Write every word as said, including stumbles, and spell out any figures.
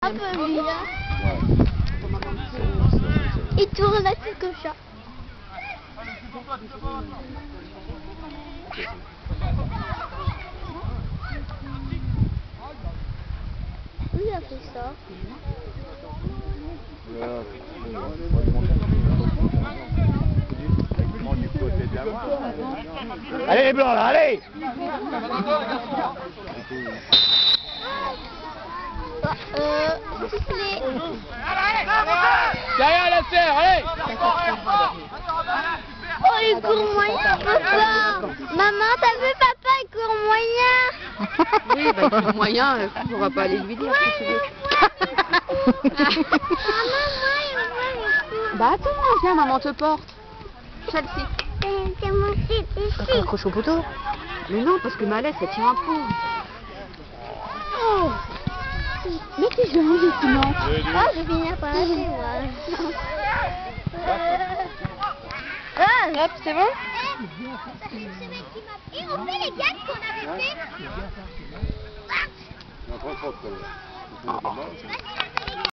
Un peu lui, hein. Il tourne la tête comme ça. Où il a fait ça? Allez les blancs là, allez! Euh, siffler. Derrière la serre, allez! Oh, il court moyen, papa. Maman, t'as vu, papa, il court moyen. Oui, bah, il court moyen, on va pas aller lui dire. Si tu veux. Bah attends, viens, maman te porte. Chelsea. T'as Accroche au poteau. Mais non, parce que ma laisse, elle tient un peu. Oh. Mais t'es jolie, sinon. Oh, je vais finir par lâcher, moi. Ah, Hop, c'est bon? Et on fait les gars qu'on avait fait. On a trop de fautes,